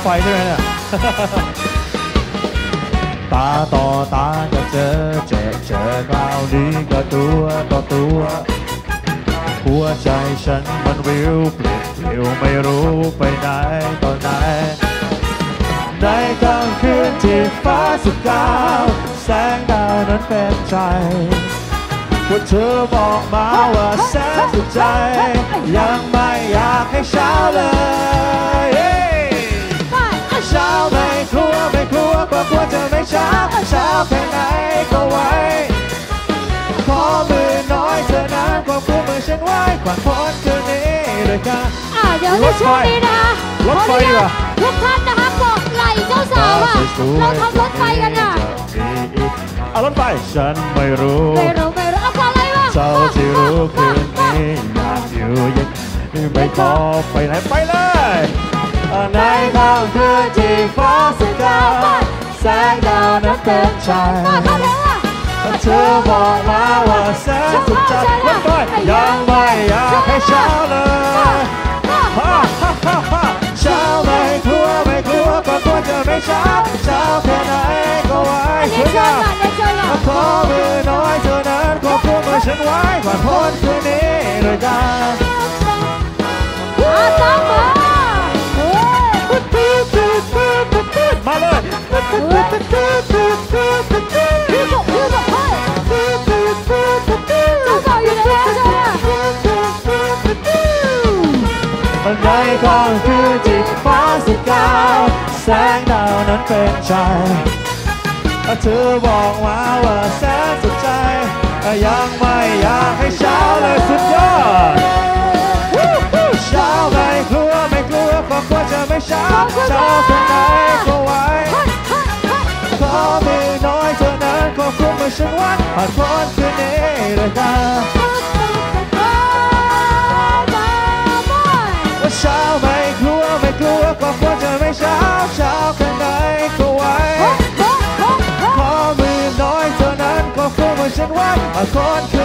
ไฟใช่ไหมเนี่ยตาต่อตาก็เจอคราวนี้ก็ตัวต่อตัวหัวใจฉันมันวิวเปลี่ยวไม่รู้ไปไหนตอนไหนในกลางคืนที่ฟ้าสุดกาวแสงดาวนั้นเป็นใจว่าเธอบอกมาว่าแสนสุดใจยังไม่อยากให้เช้าเลยเช้าไม่กลัวก็กลัวจะไม่เช้าแค่ไหนก็ไหวขอมือน้อยเธอนั้นก็คู่มือฉันไว้ผ่านพ้นคืนนี้ด้วยกันเดี๋ยวในช่วงนี้นะรถไฟว่ะทุกท่านนะคะบอกไหลเจ้าสาวอ่ะเราทำรถไฟกันอ่ะรถไฟฉันไม่รู้เอาก่อนเลยวะเจ้าที่รู้คืนนี้อยากอยู่ยังไม่ขอไปไหนไปเลยในค่ำคืนที่ฟ้าสกาวแสงดาวนั้นเป็นใจเธอบอกมาว่าแสนสุดใจรถไฟยังไม่อยากให้เช้าเลยเช้าไม่กลัวก็กลัวจะไม่เช้าแค่ไหนก็ไหวขอมือน้อยเธอนั้นก็คู่มือฉันไว้ผ่านพ้นคืนนี้ด้วยกันมาเลยในกลางคืนที่ฟ้าสุดกาวแสงดาวนั้นเป็นใจเธอบอกมาว่าแสนสุดใจยังไม่อยากให้เช้าเลยสุดยอดเช้าไม่กลัวก็กลัวจะไม่เช้าแค่ไหนก็ไหวขอมือน้อยเธอนั้นก็คู่มือฉันไว้ผ่านพ้นคืนนี้ด้วยกันเช้าไม่กลัวก็กลัวจะไม่เช้าแค่ไหนก็ไหวขอมือน้อยเธอนั้นก็คู่มือฉันไว้ผ่านพ้นคืน